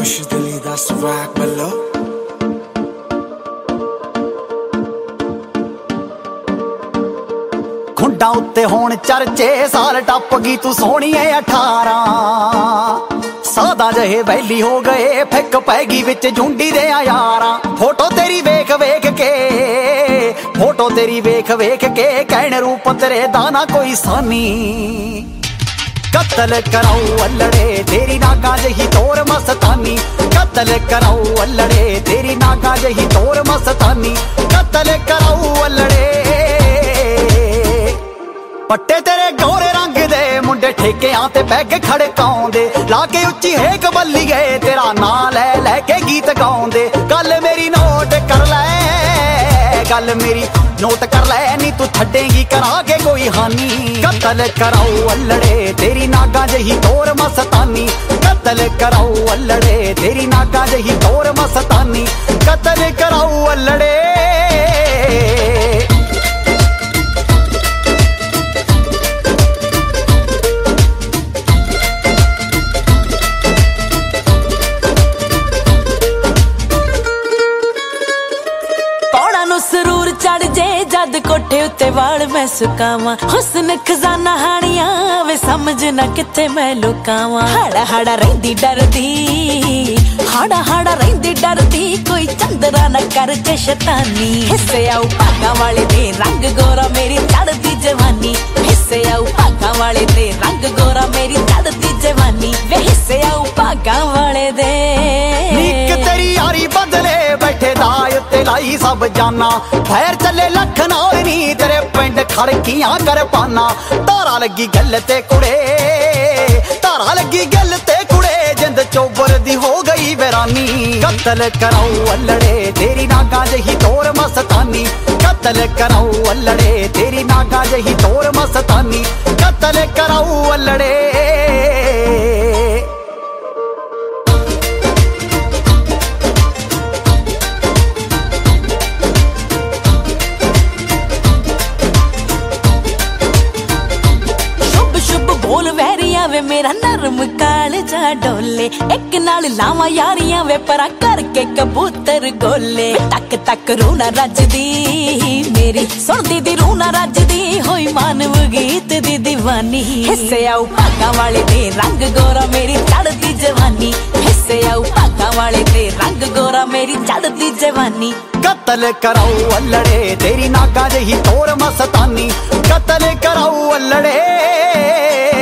खुश दिली दा स्वैग बल्लो खुंडा उत्ते होण चर्चे साल टप गई तू सोहणी 18 सादा जहे वैली हो गए फिक पैगी विच झुंडी दे यारां फोटो तेरी वेख वेख के फोटो तेरी वेख वेख के कहण रूप तेरे दा ना कोई सानी कत्ल कराऊ अल्लड़े तेरी नागा जही तोर मस्तानी कत्ल कराऊ अल्लड़े तेरी नागा जही तोर मस्तानी कत्ल कराऊ अल्लड़े पट्टे तेरे गोरे रंग दे मुंडे ठेकियां ते बैग खड़काउंदे लाके उच्ची हेक बल्ली गए तेरा नां लै लै के गीत गाउंदे गल मेरी नोट कर लै गल मेरी नोट कर लै नी तू छड्डेगी करा के कोई हानी कत्ल कराऊ अल्लड़े तेरी नागा जही तोर मस्तानी कत्ल कराऊ अल्लड़े तेरी नागा जही तोर मस्तानी कत्ल कराऊ अल्लड़े सरूर चढ़ जे जद कोठे उत्ते वाल मैं सुकावां हुस्न खजाना हानिया वे समझ ना किथे मैं लुकावां हाड़ा हाड़ा रहिंदी डरदी हाड़ा हाड़ा रहिंदी डरदी कोई चंदरा न कर जे शैतानी हिस्से आऊ भागा वाले दे रंग गोरा मेरी चढ़दी जवानी हिस्से आऊ भागा वाले दे रंग गोरा मेरी चढ़दी जवानी वे हिस्से आऊ भागा वाले दे नीक तेरी यारी बदले बैठे दाय ते लाई सब जाना फैर चले लख नाल नी तेरे पिंड खड़कियां कर पाना तारा लगी गल ते कुड़े तारा लगी गल ते कुड़े जिंद चोबर दी हो गई वैरानी कत्ल कराऊ अल्लड़े तेरी नागा जही तोर मस्तानी कत्ल कराऊ अल्लड़े तेरी नागा जही तोर मस्तानी कत्ल कराऊ अल्लड़े बोल वैरिया वे मेरा नरम काल जा डोले एक नाल लावा यारियां वे परा करके कबूतर गोले तक तक रूना रजदी मेरी सुनदी दी रूना रजदी होई मानव गीत दी दीवानी हिस्से आऊ भागा वाले दे रंग गोरा मेरी चढ़दी जवानी हिस्से आऊ भागा वाले दे रंग गोरा मेरी चढ़दी जवानी कत्ल कराऊ अल्लड़े तेरी नागा जही तोर मस्तानी कत्ल कराऊ अल्लड़े